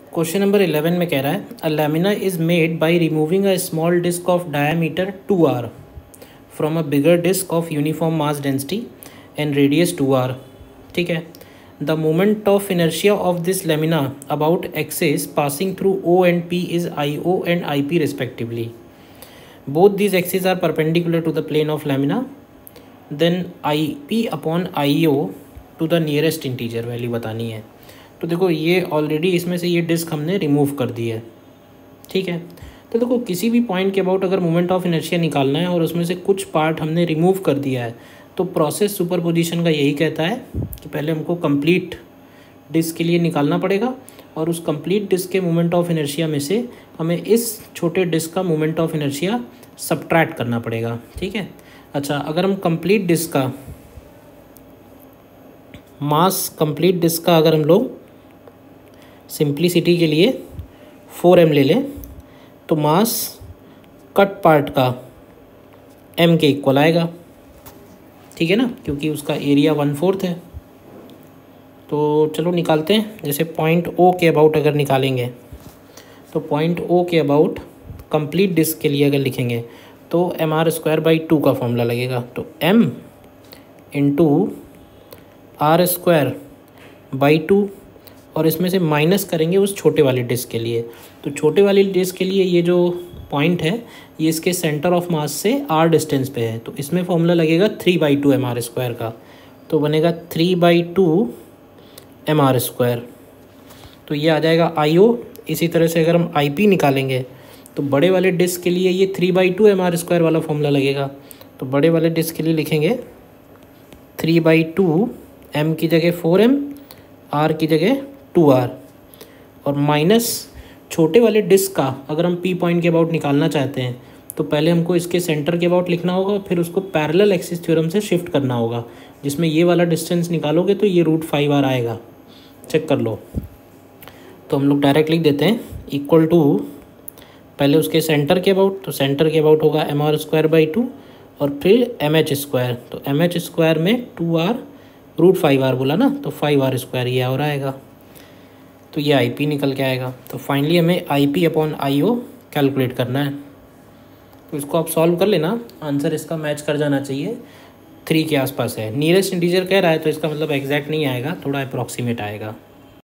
Question number 11 में कह रहा है a lamina is made by removing a small disc of diameter 2r from a bigger disc of uniform mass density and radius 2r। ठीक है। The moment of inertia of this lamina about axis passing through O and P is I O and I P respectively. Both these axis are perpendicular to the plane of lamina. Then I P upon I O to the nearest integer value बतानी है। तो देखो ये already इसमें से ये disc हमने remove कर दी है। ठीक है। तो देखो किसी भी पॉइंट के अबाउट अगर मोमेंट ऑफ इनर्शिया निकालना है और उसमें से कुछ पार्ट हमने रिमूव कर दिया है तो प्रोसेस सुपरपोजिशन का यही कहता है कि पहले हमको कंप्लीट डिस्क के लिए निकालना पड़ेगा और उस कंप्लीट डिस्क के मोमेंट ऑफ इनर्शिया में से हमें इस छोटे डिस्क का मोमेंट ऑफ इनर्शिया सब्ट्रैक्ट करना पड़ेगा। ठीक है। अच्छा, अगर हम कंप्लीट डिस्क का मास कंप्लीट डिस्क का अगर हम लोग सिंप्लिसिटी के लिए 4m ले लें तो मास कट पार्ट का m के इक्वल आएगा। ठीक है ना, क्योंकि उसका एरिया 1/4 है। तो चलो निकालते हैं। जैसे पॉइंट O के अबाउट अगर निकालेंगे तो पॉइंट O के अबाउट कंप्लीट डिस्क के लिए अगर लिखेंगे तो mr²/2 का फॉर्मूला लगेगा। तो m इंटू r²/2 और इसमें से माइनस करेंगे उस छोटे वाले डिस्क के लिए। तो छोटे वाले डिस्क के लिए ये जो पॉइंट है ये इसके सेंटर ऑफ मास से r डिस्टेंस पे है। तो इसमें फॉर्मूला लगेगा 3/2 mr² का। तो बनेगा 3/2 mr²। तो ये आ जाएगा IO। इसी तरह से अगर हम IP निकालेंगे तो बड़े वाले डिस्क के लिए ये 3/2 mr² वाला फॉर्मूला लगेगा। तो बड़े वाले डिस्क के लिए लिखेंगे 3/2 m की जगह 4m, r की जगह 2r और माइनस छोटे वाले डिस्क का अगर हम P पॉइंट के अबाउट निकालना चाहते हैं तो पहले हमको इसके सेंटर के अबाउट लिखना होगा, फिर उसको पैरेलल एक्सिस थ्योरम से शिफ्ट करना होगा, जिसमें ये वाला डिस्टेंस निकालोगे तो ये √5r आएगा। चेक कर लो। तो हम लोग डायरेक्ट लिख देते हैं इक्वल टू पहले उसके सेंटर के अबाउट, तो सेंटर के अबाउट होगा mr²/2 और फिर mh²। तो mh² में 2r √5r बोला ना, तो 5r² ये और आएगा। तो ये IP निकल के आएगा। तो फाइनली हमें IP अपॉन IO कैलकुलेट करना है। तो इसको आप सॉल्व कर लेना, आंसर इसका मैच कर जाना चाहिए। 3 के आसपास है। नियरेस्ट इंटीजर कह रहा है तो इसका मतलब एग्जैक्ट नहीं आएगा, थोड़ा अप्रॉक्सीमेट आएगा।